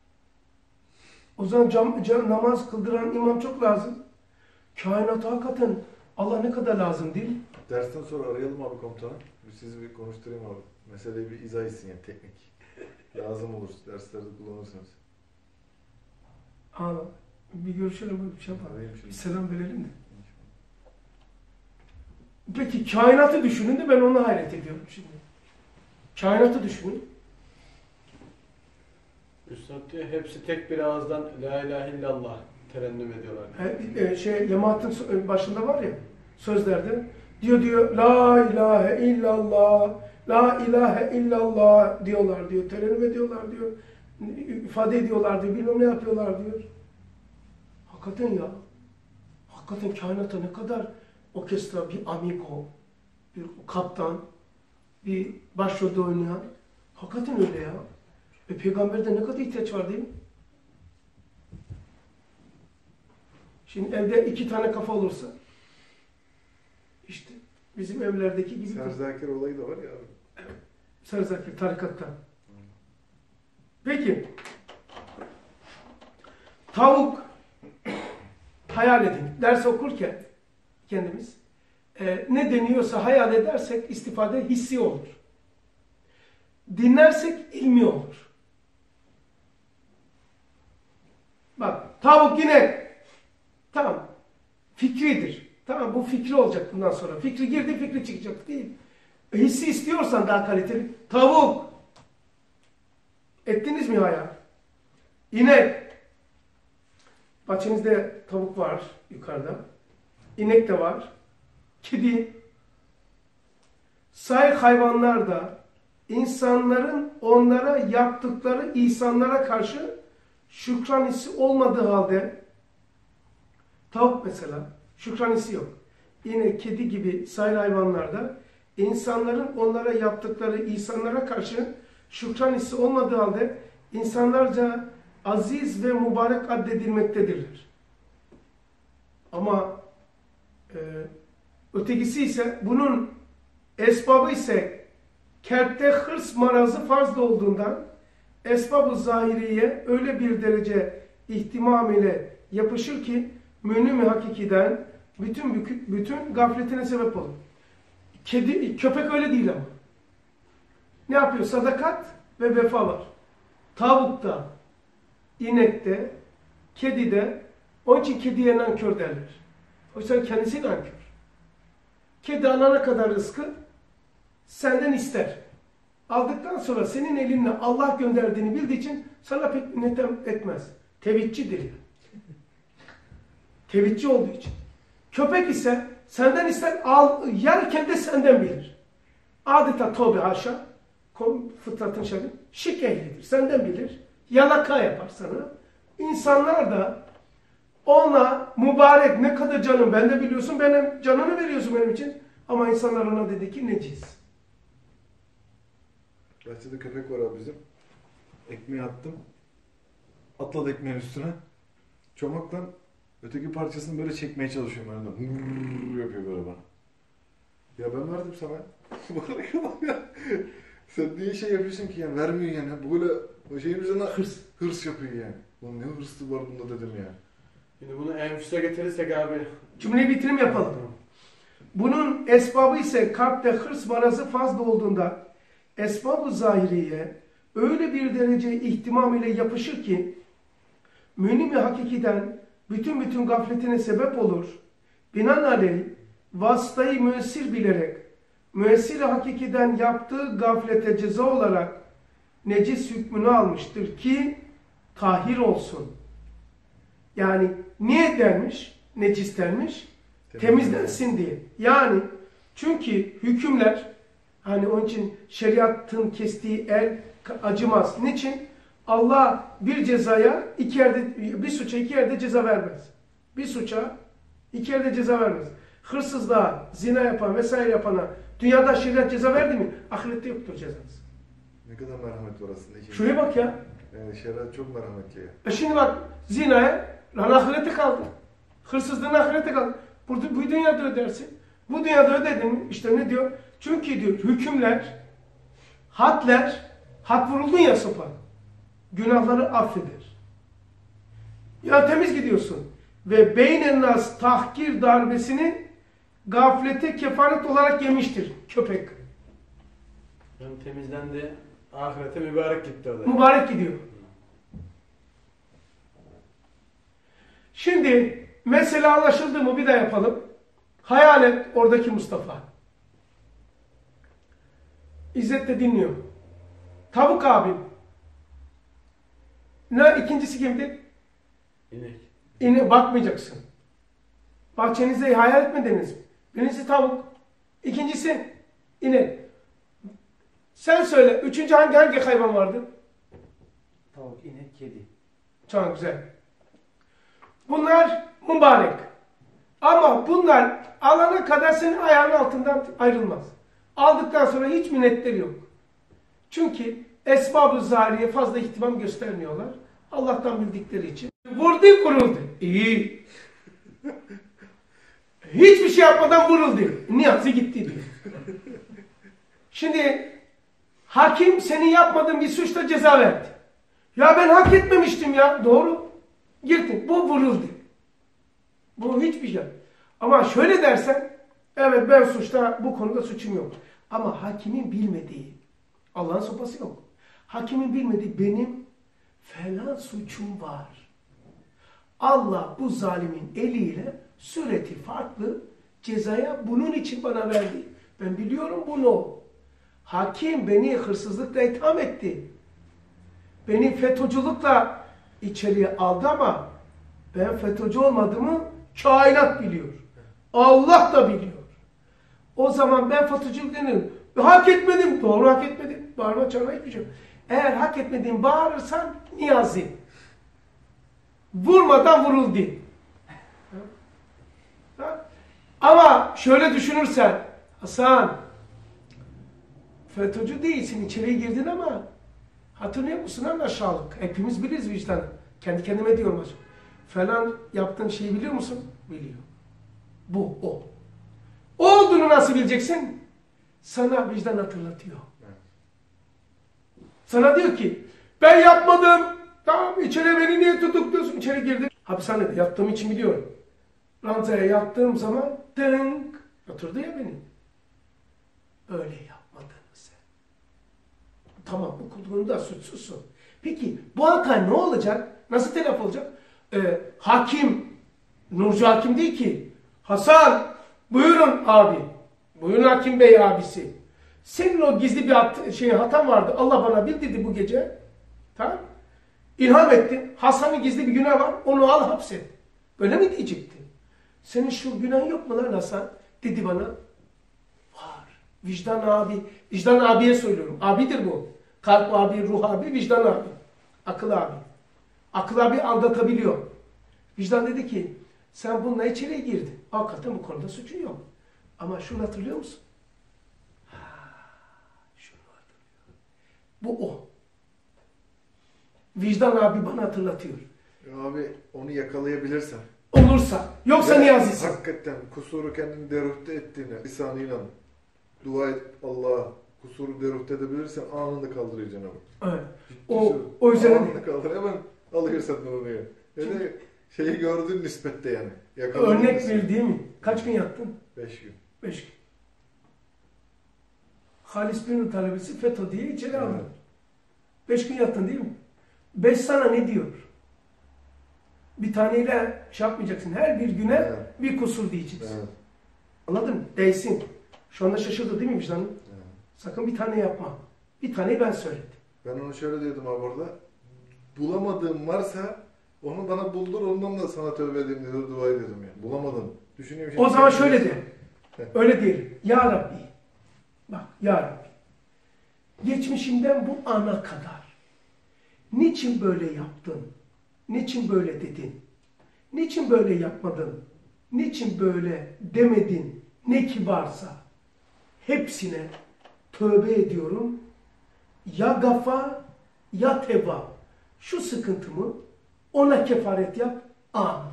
O zaman namaz kıldıran imam çok lazım. Kainata hakikaten Allah ne kadar lazım değil mi? Dersten sonra arayalım abi komutanı. Sizi bir konuşturayım abi. Meseleyi bir izah etsin yani teknik. Lazım olur derslerde kullanırsanız. Aa, bir görüşelim böyle bir şey yapalım. Arayayım Bir şimdi. selam verelim de. Peki kainatı düşünün de ben ona hayret ediyorum şimdi. Kainatı düşünün. Üstad diyor hepsi tek bir ağızdan La ilahe illallah terennüm ediyorlar. Lemaat'ın başında var ya sözlerde diyor La ilahe illallah, La ilahe illallah diyorlar diyor. Terennüm ediyorlar diyor. İfade ediyorlar diyor. Bilmem ne yapıyorlar diyor. Hakikaten ya. Hakikaten kainata ne kadar orkestra, bir amigo, bir kaptan, bir başrolde oynayan. Hakikaten öyle ya. Peygamberde ne kadar ihtiyaç var değil mi? Şimdi evde 2 tane kafa olursa işte bizim evlerdeki gibi Serzakir olayı da var ya abi. Serzakir tarikatta. Peki tavuk hayal edin. Ders okurken kendimiz ne deniyorsa hayal edersek istifade hissi olur. Dinlersek ilmi olur. Bak tavuk yine tamam fikridir. Tamam bu fikri olacak bundan sonra. Fikri girdi fikri çıkacak değil. Hissi istiyorsan daha kaliteli. Tavuk. Ettiniz mi hayal? İnek. Bahçenizde tavuk var yukarıda. İnek de var. Kedi. Say hayvanlar da insanların onlara yaptıkları ihsanlara karşı şükran hissi olmadığı halde tavuk mesela şükran hissi yok. Yine kedi gibi sayır hayvanlarda insanların onlara yaptıkları ihsanlara karşı şükran hissi olmadığı halde insanlarca aziz ve mübarek addedilmektedirler. Ama ötekisi ise bunun esbabı ise kertte hırs marazı farz olduğundan esbab-ı zahiriye öyle bir derece ihtimam ile yapışır ki münüm-i hakikiden bütün gafletine sebep olur. Köpek öyle değil ama. Ne yapıyor? Sadakat ve vefa var. Tavukta, inekte, kedide, onun için kediye nankör derler. Oysa kendisi nankör. Kedi alana kadar rızkı senden ister. Aldıktan sonra senin elinle Allah gönderdiğini bildiği için sana pek minnetem etmez. Teveccühdir yani. Teveccüh olduğu için. Köpek ise senden ister, yerken de senden bilir. Adeta tövbe haşa, fıtratın şerri, şık ehlidir. Senden bilir, yalaka yapar sana. İnsanlar da ona mübarek ne kadar canım, ben de biliyorsun, benim canını veriyorsun benim için. Ama insanlar ona dedi ki necis. Bahçede köpek var abi bizim. Ekmeği attım. Atladı ekmeğin üstüne. Çomaktan öteki parçasını böyle çekmeye çalışıyorum önümden. Hırrrr yapıyor böyle bana. Ya ben verdim sana. Bırakıyorum ya. Sen niye şey yapıyorsun ki yani? Vermiyor yani. Böyle şeyin üzerine Hırs. hırs yapıyor yani. Bunun ne hırsı var bunda dedim ya. Şimdi bunu enfüse getirirsek abi. Cümleyi bitirim yapalım. Bunun esbabı ise kalpte hırs marazı fazla olduğunda esbab-ı zahiriye öyle bir derece ihtimam ile yapışır ki münim-i hakikiden bütün gafletine sebep olur. Binaenaleyh vasıtayı müessir bilerek müessir-i hakikiden yaptığı gaflete ceza olarak necis hükmünü almıştır ki tahir olsun. Yani niye dermiş? Necis dermiş? Temizlensin diye. Yani çünkü hükümler hani onun için şeriatın kestiği el acımaz. Niçin? Allah bir cezaya bir suça iki yerde ceza vermez. Bir suça iki yerde ceza vermez. Hırsızlığa, zina yapan vesaire yapana dünyada şeriat ceza verdi mi? Ahirette yoktur cezası. Ne kadar merhamet var aslında. Şimdi. Şuraya bak ya. Yani şeriat çok merhametli ya. Şimdi bak zinaya lan ahirette kaldı. Hırsızlığın ahirette kaldı. Bu dünyada ödersin. Bu dünyada ödedin mi? İşte ne diyor? Çünkü diyor hükümler, had vuruldun ya sopa. Günahları affeder. Ya temiz gidiyorsun. Ve beynen nas tahkir darbesini gaflete kefaret olarak yemiştir köpek. Yani temizlendi. Ahirete mübarek gitti o da. Mübarek gidiyor. Şimdi mesele anlaşıldı mı? Bir daha yapalım. Hayal et oradaki Mustafa. İzzet de dinliyor. Tavuk abim. Ne ikincisi kimdi? İnek. Bakmayacaksın. Bahçenize hayal etmediniz mi? Birincisi tavuk. İkincisi inek. Sen söyle. Üçüncü hangi hayvan vardı? Tavuk, inek, kedi. Çok güzel. Bunlar mübarek. Ama bunlar alana kadar senin ayağının altından ayrılmaz. Aldıktan sonra hiç minnetleri yok. Çünkü esbab-ı zahiriye fazla ihtimam göstermiyorlar. Allah'tan bildikleri için. Vurdu vuruldu. İyi. Hiçbir şey yapmadan vuruldu. Niyazi gitti diyor. Şimdi hakim senin yapmadığın bir suçta ceza verdi. Ya ben hak etmemiştim ya. Doğru. Girdin. Bu vuruldu. Bu hiçbir şey. Ama şöyle dersen, evet ben bu konuda suçum yok. Ama hakimin bilmediği, Allah'ın sopası yok. Hakimin bilmediği benim falan suçum var. Allah bu zalimin eliyle sureti farklı cezaya bunun için bana verdi. Ben biliyorum bunu. Hakim beni hırsızlıkla itham etti. Beni FETÖ'cülükle içeriye aldı ama ben FETÖ'cü olmadığımı kainat biliyor. Allah da biliyor. O zaman ben FETÖ'cülük deniyorum. Hak etmedim. Doğru hak etmedim. Bağırma çağırma hiçbir şey yok. Eğer hak etmediğin bağırırsan niyazi. Vurmadan vuruldu. Ama şöyle düşünürsen Hasan FETÖ'cü değilsin. İçeriye girdin ama hatırlıyor musun lan aşağılık? Hepimiz biliriz vicdanı. Kendi kendime diyorum hocam. Falan yaptığın şeyi biliyor musun? Biliyor. Bu, o. O olduğunu nasıl bileceksin? Sana vicdan hatırlatıyor. Sana diyor ki, ben yapmadım. Tamam, içeri beni niye tutukluyorsun? İçeri girdim. Hapishanede yattığım için biliyorum. Ranzaya yattığım zaman dınk oturdu ya beni. Öyle yapmadın mı sen? Tamam, bu konuda suçsuzsun. Peki, bu hata ne olacak? Nasıl telafi olacak? Hakim, Nurcu Hakim değil ki. Hasan, buyurun abi. Buyurun Hakim Bey abisi. Senin o gizli bir hatan vardı. Allah bana bildirdi bu gece. Tamam. İlham ettin. Hasan'ın gizli bir günah var. Onu al hapset. Böyle mi diyecektin? Senin şu günahın yok mu lan Hasan? Dedi bana. Var. Vicdan abi. Vicdan abiye söylüyorum. Abidir bu. Kalp abi, ruh abi, vicdan abi. Akıl abi. Akıl abi aldatabiliyor. Vicdan dedi ki sen bununla içeriye girdin. Hakikaten bu konuda suçun yok. Ama şunu hatırlıyor musun? Şunu hatırlıyor. Bu o. Vicdan abi bana hatırlatıyor. Ya abi onu yakalayabilirsen. Olursa. Yoksa niyazisin. Hakikaten kusuru kendini derüfte ettiğine lisanıyla dua et Allah'a. kusuru deruhte edebilirsen anında kaldırıyor Cenab-ı Hak. Evet. Ciddi O söylüyorum. yüzden Anında kaldır. Hemen alıyorsan onu ya. Yani şeyi gördüğün nispette yani. Yakaladığın örnek nispette. verdiğim kaç gün yattın? 5 gün. 5 gün. Halis Birnur talebesi FETÖ diye içeri aldı. Evet. 5 gün yattın değil mi? 5 sana ne diyor? Bir taneyle şey yapmayacaksın. Her bir güne Evet. bir kusur diyeceksin. Evet. Anladın mı? Değsin. Şu anda şaşırdı değil mi vicdanın? Evet. Sakın bir tane yapma. Bir taneyi ben söyledim. Ben onu şöyle diyordum abi orada. Bulamadığım varsa onu bana buldur, ondan da sana tövbe edeyim diye dua ediyordum yani. Bulamadım. Düşünüyorum şimdi. O zaman şöyle de. Öyle diyelim. Ya Rabbi. Bak Ya Rabbi. Geçmişinden bu ana kadar niçin böyle yaptın? Niçin böyle dedin? Niçin böyle yapmadın? Niçin böyle demedin? Ne ki varsa hepsine tövbe ediyorum. Ya Gafar ya Tevvab. Şu sıkıntımı ona kefaret yap. Amin.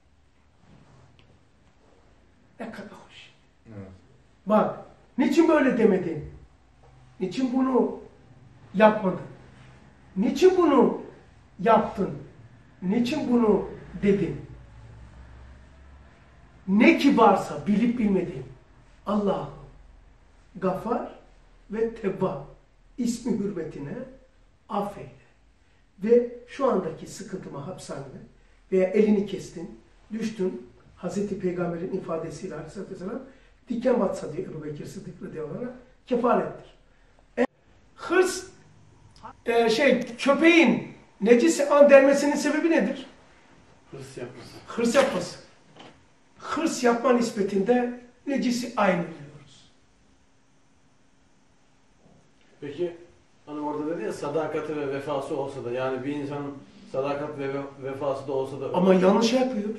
Ne kadar hoş. Evet. Bak, niçin böyle demedin? Niçin bunu yapmadın? Niçin bunu yaptın? Niçin bunu dedin? Ne ki varsa bilip bilmediğin Allah'ım Gafar ve Tevvab ismi hürmetine affeyle. Ve şu andaki sıkıntıma hapishanede veya elini kestin, düştün, Hazreti Peygamber'in ifadesiyle Aleyhisselatü Vesselam diken batsa diye Ebu Bekir Sıddık radıyallahu anh'a kefarettir. Hırs, köpeğin necisi an denmesinin sebebi nedir? Hırs yapması. Hırs yapması. Hırs yapma nispetinde necisi aynı biliyoruz. Peki hani orada dedi ya sadakati ve vefası olsa da yani bir insanın sadakat ve vefası da olsa da Ama yanlış yapıyor.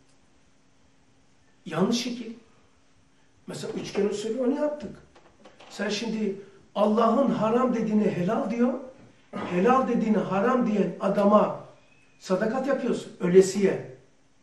Yanlış şekil. Mesela 3 kere söylüyor, onu yaptık. Sen şimdi Allah'ın haram dediğini helal diyor, helal dediğini haram diyen adama sadakat yapıyorsun, ölesiye.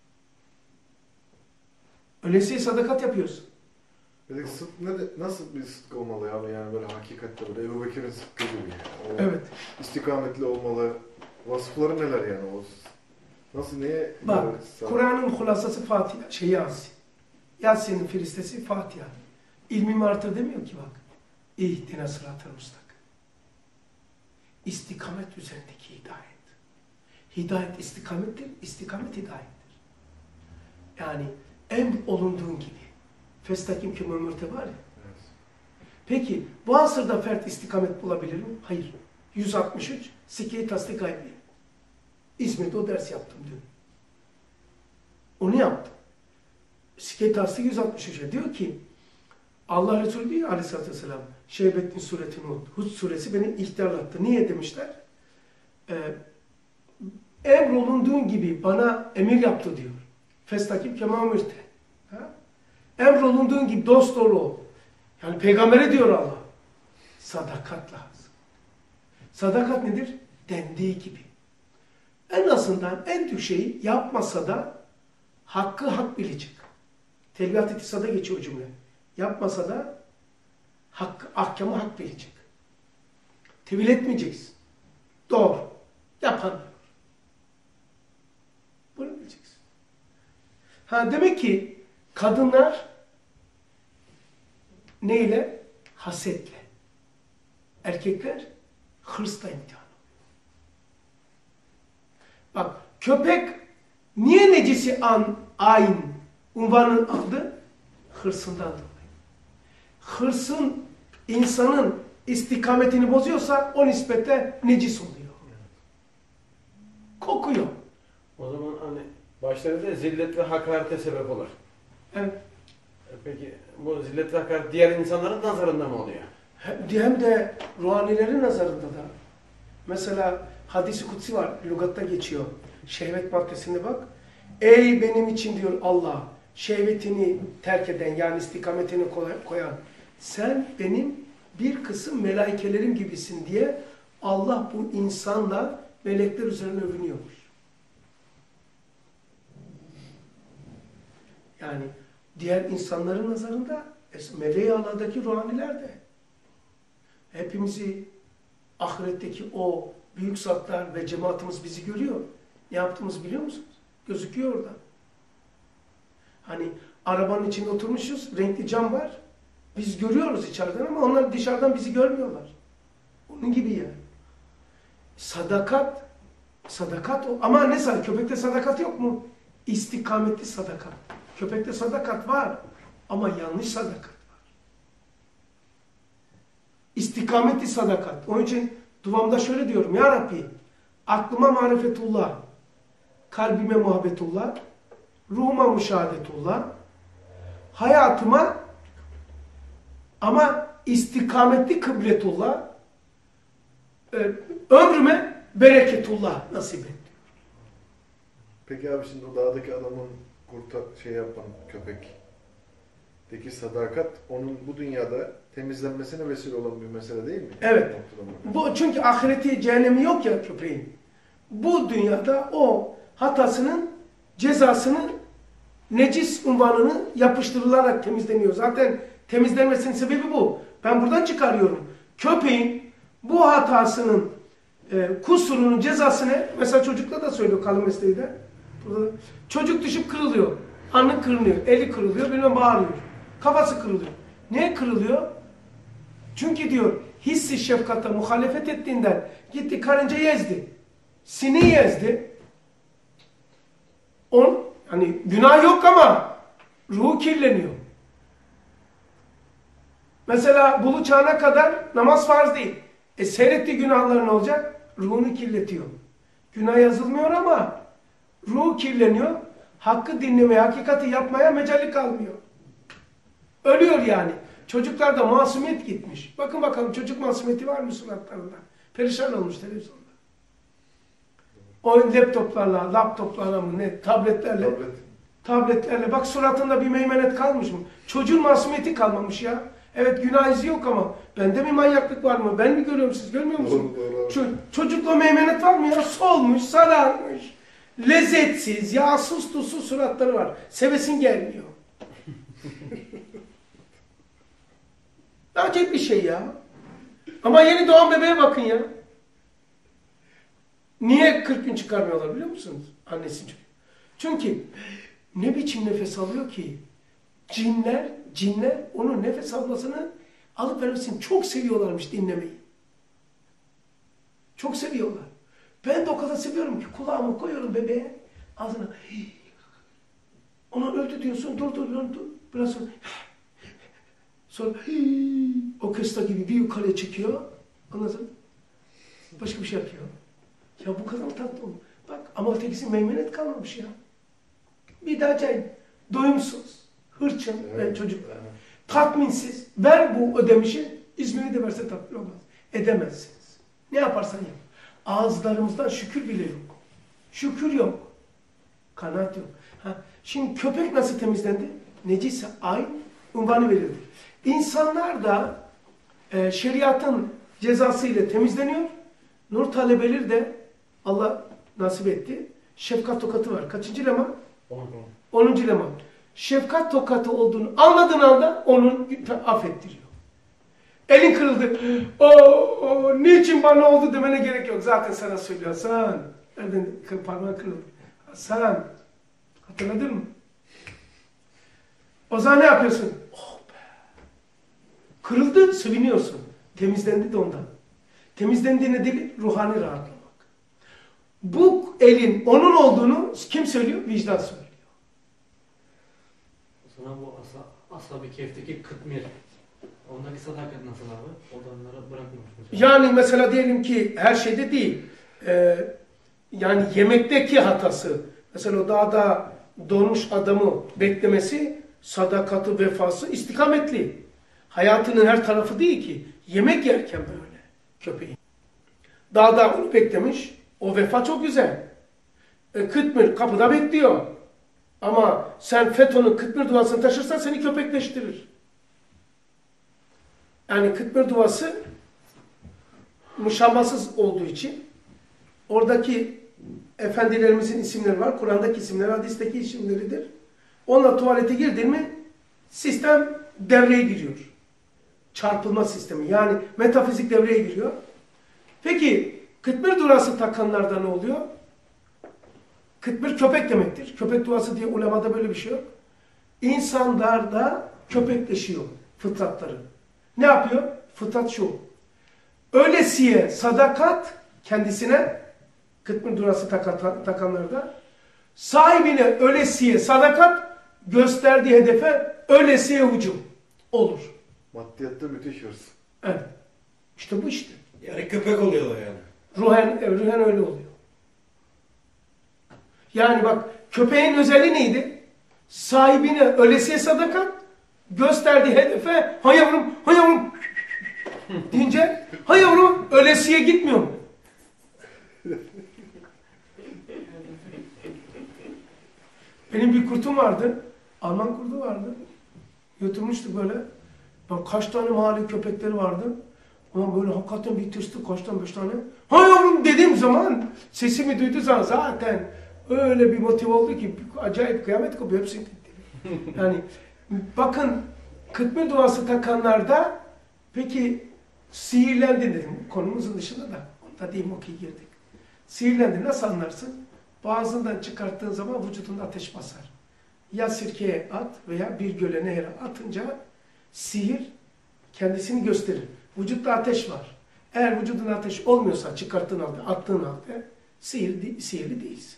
Ölesiye sadakat yapıyorsun. Peki nasıl bir sıdk olmalı abi yani böyle hakikatte böyle Ebu Bekir'in sıdkı gibi yani. O Evet. istikametli olmalı. Vasıfları neler yani o? Nasıl neye? Bak, göre- Kur'an'ın hulasası Fatiha, Yasin. Yasin'in firistesi Fatiha. İlmimi artır demiyor ki bak. İhdina sıratı mustak. İstikamet üzerindeki hidayet. Hidayet istikamettir, istikamet hidayettir. Yani emr olunduğun gibi. Festakim ki mümürte var ya. Evet. Peki bu asırda fert istikamet bulabilir mi? Hayır. 163 Sikke-i Tasdik Gaybi. İzmir'de o ders yaptım dün. Onu yaptım. Sikke-i Tasdik 163'e diyor ki Allah Resulü diyor Aleyhisselatü Vesselam Şeybettin suretini Hud suresi beni ihtiyarlattı. Niye demişler? Emrolunduğun gibi bana emir yaptı diyor. Festakip kemamürte. Emrolunduğun gibi dost doğru ol. Yani peygambere diyor Allah. Sadakat lazım. Sadakat nedir? Dendiği gibi. En azından en düşük şeyi yapmasa da hakkı hak bilecek. Telbihat-ı İktisad'a geçiyor o cümle. Yapmasa da ahkamı hak bilecek. Tevil etmeyeceksin. Doğru. Yapan. Bunu bileceksin. Demek ki kadınlar neyle? Hasetle. Erkekler hırsla imtihan. Bak köpek niye necisi ayn unvanını aldı? Hırsından dolayı. Hırsın insanın istikametini bozuyorsa o nispette necis oluyor. Kokuyor. o zaman hani başta dedi ya, zillet ve hakarete sebep olur. Evet. Peki bu zillet ve hakaret diğer insanların nazarında mı oluyor? Hem de ruhanilerin nazarında da. Mesela hadis-i kutsi var, lügatta geçiyor. Şehvet maddesine bak. Ey benim için diyor Allah, şehvetini terk eden yani istikametini koyan, sen benim bir kısım melaikelerim gibisin diye Allah bu insanla melekler üzerine övünüyormuş. Yani diğer insanların nazarında meleği Allah'daki ruhaniler de. Hepimizi ahiretteki o büyük zatlar ve cemaatimiz bizi görüyor. Ne yaptığımızı biliyor musunuz? Gözüküyor orada. Hani arabanın içinde oturmuşuz, renkli cam var. Biz görüyoruz içeriden ama onlar dışarıdan bizi görmüyorlar. Onun gibi yani. Sadakat, sadakat o. Ama ne sadakat? Köpekte sadakat yok mu? İstikametli sadakat. Köpekte sadakat var ama yanlış sadakat var. İstikametli sadakat. Onun için duamda şöyle diyorum. Ya Rabbi, aklıma marifetullah, kalbime muhabbetullah, ruhuma müşahadetullah, hayatıma ama istikametli kıbletullah, ömrüme bereketullah nasip et. Peki abi şimdi o dağdaki adamın şey yapan köpekteki sadakat onun bu dünyada temizlenmesine vesile olan bir mesele değil mi? Evet. Bu çünkü ahireti, cehennemi yok ya köpeğin. Bu dünyada o hatasının cezasını, necis unvanını yapıştırılarak temizleniyor. Zaten temizlenmesinin sebebi bu. Ben buradan çıkarıyorum. Köpeğin bu hatasının kusurunun cezasını, mesela çocukla da söylüyor kalın mesleği de. Çocuk düşüp kırılıyor. Alnı kırılıyor, eli kırılıyor, bilmem bağırıyor. Kafası kırılıyor. Niye kırılıyor? Çünkü diyor hissi şefkata muhalefet ettiğinden gitti karıncayı ezdi. Sineği ezdi. Hani günah yok ama ruhu kirleniyor. Mesela bulu çağına kadar namaz farz değil. Seyrettiği günahlar ne olacak? Ruhunu kirletiyor. Günah yazılmıyor ama ruhu kirleniyor. Hakkı dinlemeye, hakikati yapmaya mecali kalmıyor. Ölüyor yani. Çocuklarda masumiyet gitmiş. Bakın bakalım çocuk masumiyeti var mı suratlarında? Perişan olmuş televizyonda. Oyun laptoplarla mı ne? Tabletlerle. Tabletlerle. Bak suratında bir meymenet kalmış mı? Çocuğun masumiyeti kalmamış ya. Evet günah izi yok ama bende mi manyaklık var mı? Ben mi görüyorum, siz görmüyor musunuz? Çocukla meymenet var mı ya? Solmuş, sararmış, lezzetsiz, yağsız tuzsuz suratları var. Sevesin gelmiyor. Acayip bir şey ya. Ama yeni doğan bebeğe bakın ya. Niye 40 gün çıkarmıyorlar biliyor musunuz? Annesi çünkü. Çünkü ne biçim nefes alıyor ki? Cinler onun nefes almasını alıp vermesini çok seviyorlarmış dinlemeyi. Çok seviyorlar. Ben de o kadar seviyorum ki kulağımı koyuyorum bebeğe ağzına. Ona öldü diyorsun, dur biraz sonra orkestra gibi bir yukarıya çekiyor. Ondan sonra başka bir şey yapıyor. Ya bu kadar tatlı olur. Bak ama ötekisi meymenet kalmamış ya. Bir daha acayip. Doyumsuz, hırçın ve çocuk. Tatminsiz. Ver bu ödemişi, İzmir'i de verse tatmin olmaz. Edemezsiniz. Ne yaparsan yap. Ağızlarımızdan şükür bile yok. Şükür yok. Kanaat yok. Şimdi köpek nasıl temizlendi? Necise ay unvanı verildi. İnsanlar da şeriatın cezası ile temizleniyor. Nur talebeleri de Allah nasip etti. Şefkat tokatı var. Kaçıncı leman? 10. leman. Şefkat tokatı olduğunu anladığın anda onun affettiriyor. Elin kırıldı. Niçin bana oldu demene gerek yok. Zaten sana söylüyor. Hasan. Nereden parmağın kırıldı? Hasan. Hatırladın mı? O zaman ne yapıyorsun? Oh be. Kırıldı, seviniyorsun. Temizlendi de ondan. Temizlendiğine değil, ruhani rahatlamak. Bu elin onun olduğunu kim söylüyor? Vicdan söylüyor. O zaman bu Ashab-ı Kehf'teki kıtmir, ondaki sadakat nasıl abi? O da onları bırakmamış mesela. Yani mesela diyelim ki her şeyde değil. Yani yemekteki hatası. Mesela o dağda donmuş adamı beklemesi, sadakatı, vefası istikametli. Hayatının her tarafı değil ki. Yemek yerken böyle köpeğin. Dağda onu beklemiş. O vefa çok güzel. Kıtmir kapıda bekliyor. Ama sen FETÖ'nün kıtmir duasını taşırsan seni köpekleştirir. Yani kıtmir duası muşabbasız olduğu için oradaki efendilerimizin isimleri var. Kur'an'daki isimleri, hadisteki isimleridir. Onunla tuvalete girdin mi sistem devreye giriyor. Çarpılma sistemi. Yani metafizik devreye giriyor. Peki kıtmir duası takanlarda ne oluyor? Kıtmir köpek demektir. Köpek duası diye ulemada böyle bir şey yok. İnsanlarda köpekleşiyor fıtratları. Ne yapıyor? Fıtrat şu. Ölesiye sadakat kendisine kıtmir duası takanlarda sahibine ölesiye sadakat gösterdiği hedefe ölesiye hücum olur. Maddiyatta müthiş hırs. Evet. İşte bu işte. Yani köpek oluyorlar yani. Ruhen öyle oluyor. Yani bak köpeğin özelliği neydi? Sahibine ölesiye sadakat gösterdiği hedefe ha yavrum deyince ha yavrum ölesiye gitmiyor mu? Benim bir kurtum vardı. Alman kurdu vardı. Götürmüştük böyle. Bak kaç tane mahalle köpekleri vardı. Ama böyle hakikaten bir tırstı kaç tane 5 tane. Ha yavrum dediğim zaman sesimi duyduğu zaman zaten öyle bir motive oldu ki acayip kıyamet kopuyor hepsini. Yani bakın kıtmir duası takanlarda peki sihirlendi dedim. Konumuzun dışında da onda değil okey girdik. Sihirlendi nasıl anlarsın? Boğazından çıkarttığın zaman vücudunda ateş basar. Ya sirkeye at veya bir göle nehre atınca sihir kendisini gösterir. Vücutta ateş var. Eğer vücudunda ateş olmuyorsa çıkarttığın halde, attığın halde sihirli değilsin.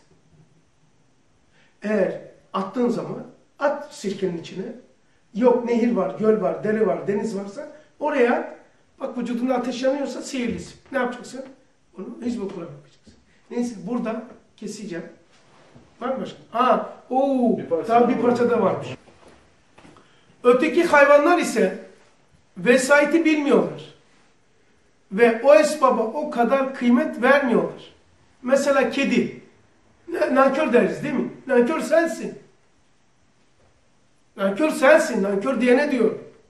Eğer attığın zaman at sirkenin içine. Yok nehir var, göl var, dere var, deniz varsa oraya at. Bak vücudunda ateş yanıyorsa sihirlisin. Ne yapacaksın? Onu Hizb-ı Kur'an yapacaksın. Neyse burada keseceğim. Var mı başka? Daha bir parça da varmış. Öteki hayvanlar ise vesayeti bilmiyorlar. Ve o esbaba o kadar kıymet vermiyorlar. Mesela kedi. Nankör deriz değil mi? Nankör sensin. Nankör sensin. Nankör diyene diyor.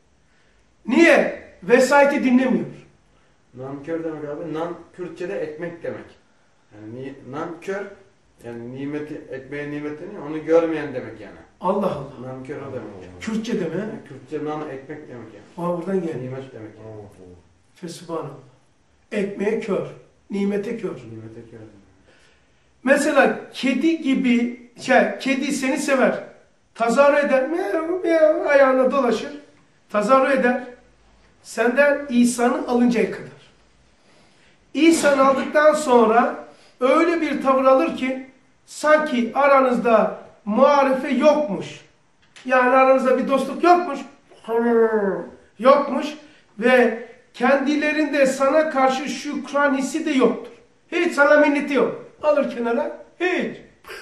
Niye? Vesayeti dinlemiyor. Nankör demek abi. Nan Kürtçe'de ekmek demek. Yani nankör yani nimeti, ekmeğin nimetini onu görmeyen demek yani. Allah Allah. Nankör o demek yani. Kürtçe deme. Yani Kürtçe nan ekmek demek yani. Buradan geliyor. Nimet demek yani. Fesubhanallah. Ekmeğe kör. Nimete kör. Nimete kör. Mesela kedi gibi, kedi seni sever. Tazarru eder. Miyav, ayağına dolaşır. Tazarru eder. Senden İsa'nı alıncaya kadar. İsa'nı aldıktan sonra öyle bir tavır alır ki sanki aranızda muharife yokmuş. Yani aranızda bir dostluk yokmuş. Yokmuş ve kendilerinde sana karşı şükran hissi de yoktur. Hiç sana minneti yok. Alır kenara. Hiç.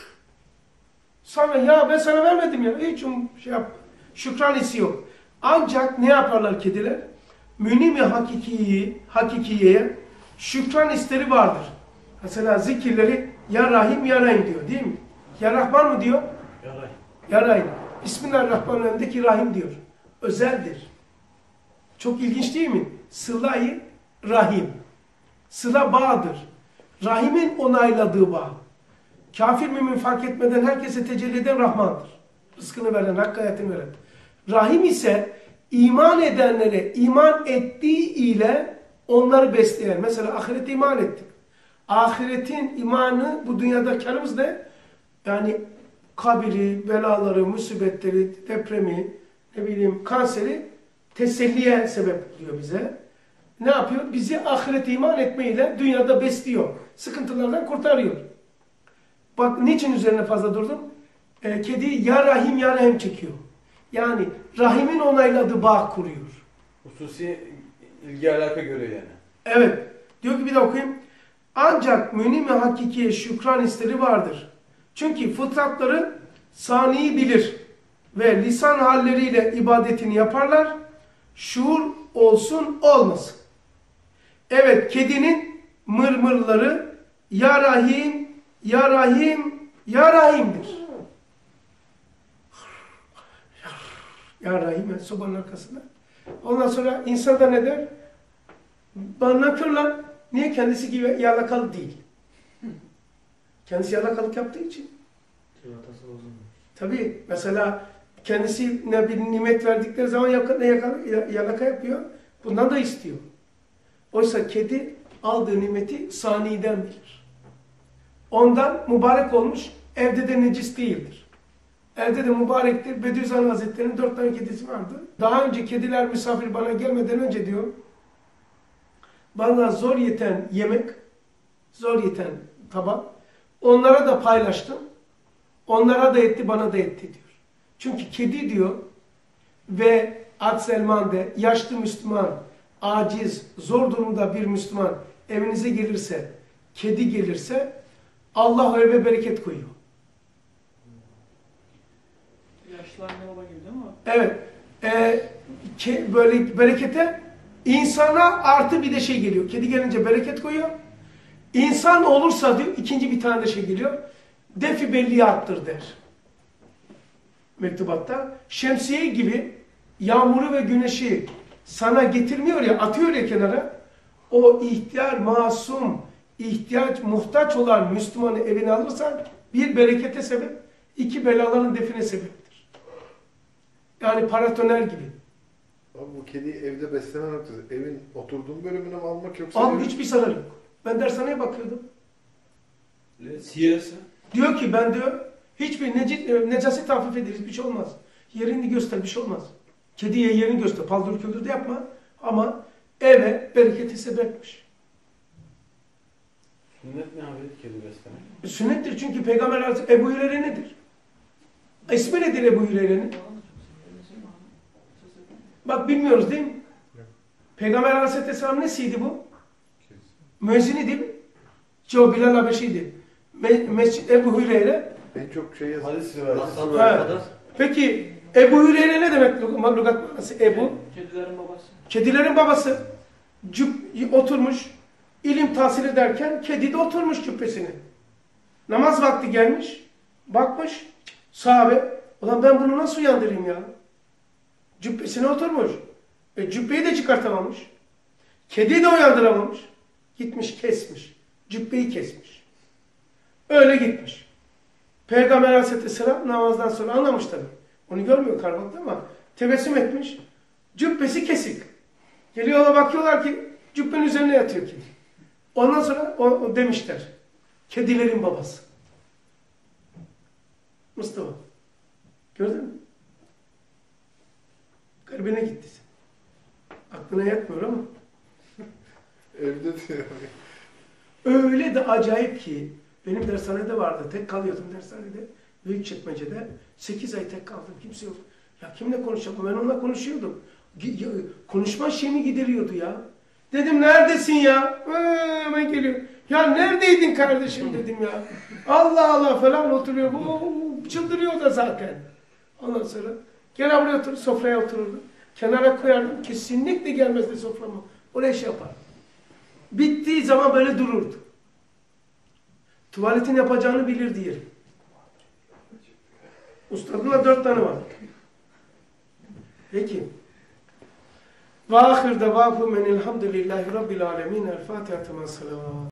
Sana ya ben sana vermedim ya. Hiç şükran hissi yok. Ancak ne yaparlar kediler? Münim-i hakikiyeye şükran hisleri vardır. Mesela zikirleri ya Rahim ya Rahim diyor değil mi? Ya Rahman mı diyor? Ya Rahim. Ya Rahim. Bismillahirrahmanirrahim'deki Rahim diyor. Özeldir. Çok ilginç değil mi? Sıla-i Rahim. Sıla bağdır. Rahim'in onayladığı bağ. Kafir mümin fark etmeden herkese tecelli eden Rahman'dır. Rızkını veren, hakkı hayatını veren. Rahim ise iman edenlere iman ettiği ile onları besleyen. Mesela ahirete iman ettik. Ahiretin imanı bu dünyada karımız ne? Yani kabiri, belaları, musibetleri, depremi, ne bileyim kanseri teselliye sebep oluyor bize. Ne yapıyor? Bizi ahirete iman etmeyle dünyada besliyor. Sıkıntılardan kurtarıyor. Bak niçin üzerine fazla durdum? Kedi ya Rahim ya Rahim çekiyor. Yani Rahim'in onayladığı bağ kuruyor. Hususi ilgi alaka görüyor yani. Evet. Diyor ki bir de okuyayım. Ancak münim-i hakikiye şükran hisleri vardır. Çünkü fıtratları saniyi bilir ve lisan halleriyle ibadetini yaparlar. Şuur olsun olmasın. Evet, kedinin mırmırları ya Rahim, ya Rahim, ya Rahim'dir. Ya Rahim, sobanın arkasında. Ondan sonra insan da ne der? Bana kör lan. Niye? Kendisi gibi yalakalı değil. Kendisi yalakalık yaptığı için. Tabii mesela kendisine bir nimet verdikleri zaman yalaka yapıyor. Bundan da istiyor. Oysa kedi aldığı nimeti saniyeden bilir. Ondan mübarek olmuş, evde de necis değildir. Evde de mübarektir. Bediüzzaman Hazretleri'nin 4 tane kedisi vardı. Daha önce kediler misafir bana gelmeden önce diyor, bana zor yeten yemek, zor yeten tabak, onlara da paylaştım. Onlara da etti, bana da etti diyor. Çünkü kedi diyor ve Ad-Selman'de yaşlı Müslüman, aciz, zor durumda bir Müslüman evinize gelirse, kedi gelirse Allah o eve bereket koyuyor. Yaşlı anne baba gibi değil mi? Evet. Böyle berekete insana artı bir de şey geliyor. Kedi gelince bereket koyuyor. İnsan olursa diyor ikinci bir tane de şey geliyor. Defi belliye attır der. Mektubatta. Şemsiye gibi yağmuru ve güneşi sana getirmiyor ya, atıyor ya kenara. O ihtiyar, masum, muhtaç olan Müslümanı evine alırsan bir berekete sebep, 2 belaların define sebeptir. Yani paratoner gibi. Abi bu kediyi evde besleme noktası. Evin oturduğun bölümüne mi almak yoksa... Abi hiçbir zararı yok. Ben dershaneye bakıyordum. Siyasi. Diyor ki ben diyor hiçbir necaset hafif ederiz, bir şey olmaz. Yerini göster, bir şey olmaz. Kediye yerini göster, paldır küldür de yapma. Ama eve bereketi sebepmiş. Sünnet ne abi kedi beslemek? Sünnettir çünkü Peygamber Hazretleri Ebu Hüreyre nedir? İsmi nedir Ebu Hüreyre'nin? Bak bilmiyoruz değil mi? Peygamber Aleyhisselam nesiydi bu? Müezzini değil mi? Çoğu Bilal Habeşi'ydi. Mescid Ebu Hüreyre. En çok şey yazıyor. Hadis rivayeti. Evet. Peki Ebu Hüreyre ne demek lügat manası? Ebu? Kedilerin babası. Kedilerin babası. Oturmuş, ilim tahsil ederken kedi de oturmuş cübbesine. Namaz vakti gelmiş, bakmış, sahabe, ulan ben bunu nasıl uyandırayım ya? Cübbesine oturmuş. Cübbeyi de çıkartamamış. Kediyi de uyandıramamış. Gitmiş kesmiş. Cübbeyi kesmiş. Öyle gitmiş. Peygamber Aleyhisselam namazdan sonra anlamış tabii. Onu görmüyor karmakta ama tebessüm etmiş. Cübbesi kesik. Geliyorlar bakıyorlar ki cübbenin üzerine yatıyor kedi. Ondan sonra o demişler. Kedilerin babası. Mustafa. Gördün mü? Garibine gitti. Aklına yatmıyor ama. Evde diyor. Öyle de acayip ki benim dershanede vardı. Tek kalıyordum dershanede. Büyükçekmece'de. 8 ay tek kaldım. Kimse yok. Ya kimle konuşacağım? Ben onunla konuşuyordum. Konuşma şeyimi gideriyordu ya. Dedim neredesin ya? Hemen geliyor. Ya neredeydin kardeşim dedim ya. Allah Allah falan oturuyor. Bu çıldırıyor da zaten. Ondan sonra gel buraya otur, sofraya otururdu. Kenara koyardım. Kesinlikle gelmezdi soframa. Oraya şey yapar. Bittiği zaman böyle dururdu. Tuvaletin yapacağını bilir diyelim. Ustadına 4 tane var. Peki. Ve ahir devâhum enilhamdülillahi rabbil alemin. El Fatiha.